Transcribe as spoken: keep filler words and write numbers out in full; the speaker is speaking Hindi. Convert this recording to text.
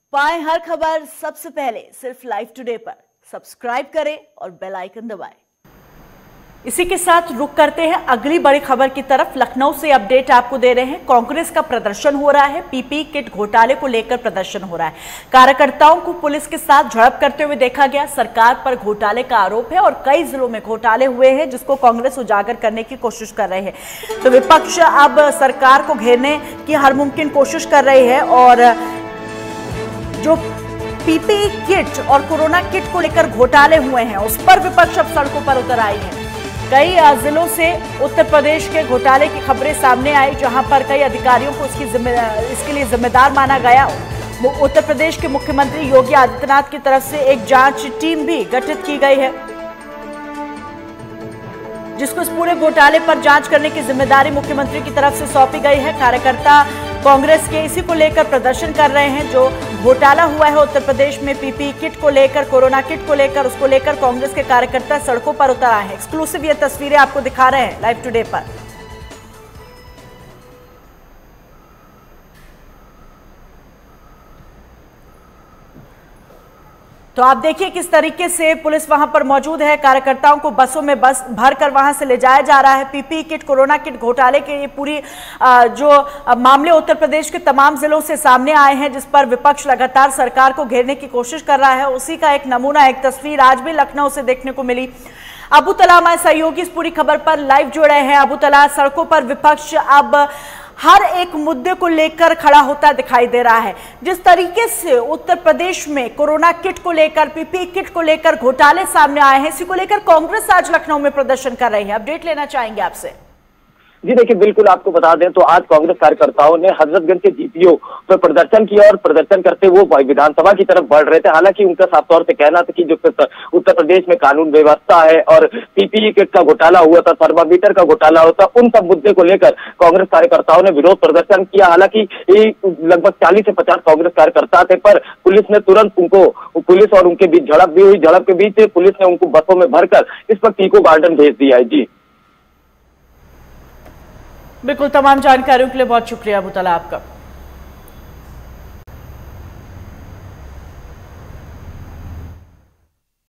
पाएं हर खबर सबसे पहले सिर्फ लाइव टुडे पर। सब्सक्राइब करें और बेल आइकन दबाएं। इसी के साथ रुक करते हैं अगली बड़ी खबर की तरफ। लखनऊ से अपडेट आपको दे रहे हैं। कांग्रेस का प्रदर्शन हो रहा है। पीपीई किट घोटाले को लेकर प्रदर्शन हो रहा है। कार्यकर्ताओं को पुलिस के साथ झड़प करते हुए देखा गया। सरकार पर घोटाले का आरोप है और कई जिलों में घोटाले हुए हैं, जिसको कांग्रेस उजागर करने की कोशिश कर रहे हैं। तो विपक्ष अब सरकार को घेरने की हर मुमकिन कोशिश कर रही है और जो पीपीई किट और कोरोना किट को लेकर घोटाले हुए हैं, उस पर विपक्ष अब सड़कों पर उतर आई है। कई जिलों से उत्तर प्रदेश के घोटाले की खबरें सामने आई, जहां पर कई अधिकारियों को इसकी इसके लिए जिम्मेदार माना गया। उत्तर प्रदेश के मुख्यमंत्री योगी आदित्यनाथ की तरफ से एक जांच टीम भी गठित की गई है, जिसको इस पूरे घोटाले पर जांच करने की जिम्मेदारी मुख्यमंत्री की तरफ से सौंपी गई है। कार्यकर्ता कांग्रेस के इसी को लेकर प्रदर्शन कर रहे हैं। जो घोटाला हुआ है उत्तर प्रदेश में पीपीई किट को लेकर, कोरोना किट को लेकर, उसको लेकर कांग्रेस के कार्यकर्ता सड़कों पर उतर आए हैं। एक्सक्लूसिव ये तस्वीरें आपको दिखा रहे हैं लाइव टुडे पर। तो आप देखिए किस तरीके से पुलिस वहां पर मौजूद है। कार्यकर्ताओं को बसों में बस भर कर वहां से ले जाया जा रहा है। पीपीई किट, कोरोना किट घोटाले के ये पूरी जो मामले उत्तर प्रदेश के तमाम जिलों से सामने आए हैं, जिस पर विपक्ष लगातार सरकार को घेरने की कोशिश कर रहा है, उसी का एक नमूना, एक तस्वीर आज भी लखनऊ से देखने को मिली। अबू तला हमारे सहयोगी इस पूरी खबर पर लाइव जुड़े हैं। अबू तला, सड़कों पर विपक्ष अब हर एक मुद्दे को लेकर खड़ा होता दिखाई दे रहा है। जिस तरीके से उत्तर प्रदेश में कोरोना किट को लेकर, पीपीई किट को लेकर घोटाले सामने आए हैं, इसी को लेकर कांग्रेस आज लखनऊ में प्रदर्शन कर रही है। अपडेट लेना चाहेंगे आपसे। जी देखिए, बिल्कुल आपको बता दें तो आज कांग्रेस कार्यकर्ताओं ने हजरतगंज के जीपीओ पर प्रदर्शन किया और प्रदर्शन करते वो विधानसभा की तरफ बढ़ रहे थे। हालांकि उनका साफ तौर से कहना था कि जो उत्तर प्रदेश में कानून व्यवस्था है और पीपीई किट का घोटाला हुआ था, थर्मामीटर का घोटाला होता, उन सब मुद्दे को लेकर कांग्रेस कार्यकर्ताओं ने विरोध प्रदर्शन किया। हालांकि लगभग चालीस से पचास कांग्रेस कार्यकर्ता थे, पर पुलिस ने तुरंत उनको, पुलिस और उनके बीच झड़प भी हुई। झड़प के बीच पुलिस ने उनको बसों में भरकर इस वक्त इको गार्डन भेज दिया है। जी बिल्कुल, तमाम जानकारियों के लिए बहुत शुक्रिया अबू तला आपका।